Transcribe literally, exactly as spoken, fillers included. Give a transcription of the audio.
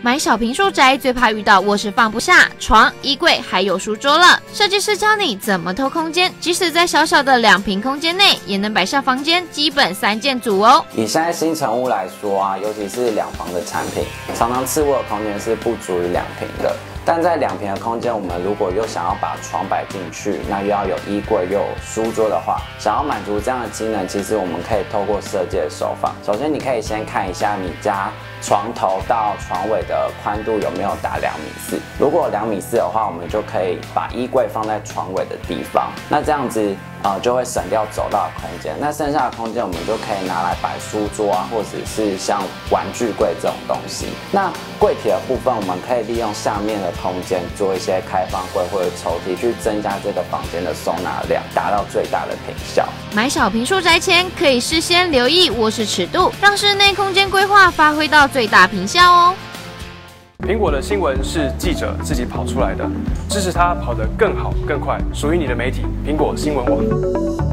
买小坪数宅最怕遇到卧室放不下床、衣柜还有书桌了。设计师教你怎么偷空间，即使在小小的两坪空间内，也能摆下房间基本三件组哦。 以现在新成屋来说啊，尤其是两房的产品，常常次卧的空间是不足于两坪的。但在两坪的空间，我们如果又想要把床摆进去，那又要有衣柜又有书桌的话，想要满足这样的机能，其实我们可以透过设计的手法。首先，你可以先看一下你家床头到床尾的宽度有没有达两米四。如果两米四的话，我们就可以把衣柜放在床尾的地方。那这样子呃就会省掉走道的空间。那剩下的空间我们就可以拿来摆书桌啊，或者是像玩具柜这种东西。那柜体的部分，我们可以利用下面的空间做一些开放柜或者抽屉，去增加这个房间的收纳量，达到最大的坪效。 买小坪数宅前，可以事先留意卧室尺度，让室内空间规划发挥到最大坪效哦。 苹果的新闻是记者自己跑出来的，支持他跑得更好更快，属于你的媒体苹果新闻网。